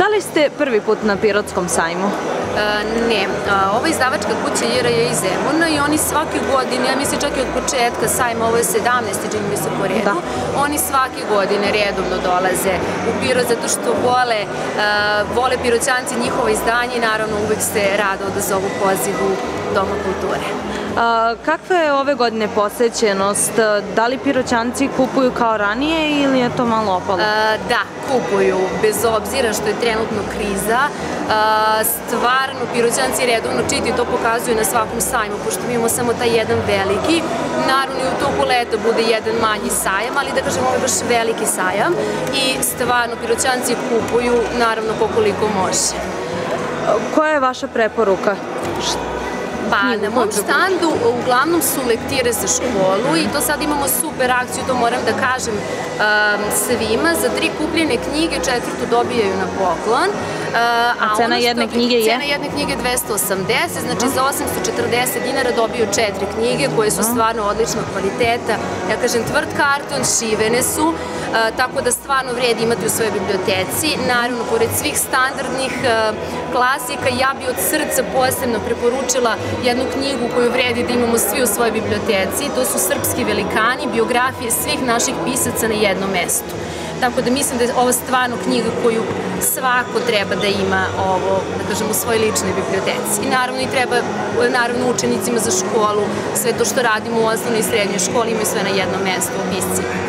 Da li ste prvi put na Pirotskom sajmu? Ne, ova izdavačka kuća IRA je iz Zemuna i oni svake godine, ja mislim čak i od početka sajma, ovo je 17. čini mi se po redu, oni svake godine redovno dolaze u Pirot zato što vole Piroćanci njihova izdanja i naravno uvek se rado odazovu pozivu Doma kulture. Kakva je ove godine posećenost? Da li Piroćanci kupuju kao ranije ili je to malo opalo? Da, kupuju, bez obzira što je trenutno kriza. Stvarno, Piroćanci redovno čitaju, to pokazuju na svakom sajmu, pošto mi imamo samo taj jedan veliki. Naravno i u toku leta bude jedan manji sajam, ali da kažem ovo je baš veliki sajam i stvarno Piroćanci kupuju, naravno koliko može. Koja je vaša preporuka? Pa na mom štandu uglavnom su lektire za školu i to sad imamo super akciju, to moram da kažem svima. Za 3 kupljene knjige 4. dobijaju na poklon. A cena jedne knjige je? Cena jedne knjige je 280, znači za 840 dinara dobiju 4 knjige koje su stvarno odličnog kvaliteta. Ja kažem tvrd karton, šivene su, tako da stvarno vredi imati u svojoj biblioteci. Naravno, pored svih standardnih klasika, ja bi od srca posebno preporučila jednu knjigu koju vredi da imamo svi u svojoj biblioteci. To su Srpski velikani, biografije svih naših pisaca na jednom mestu. Tako da mislim da je ovo stvarno knjiga koju svako treba da ima da kažem, u svojoj ličnoj biblioteci. I naravno i treba, učenicima za školu, sve to što radimo u osnovnoj i srednjoj školi imaju sve na jednom mestu u piscima.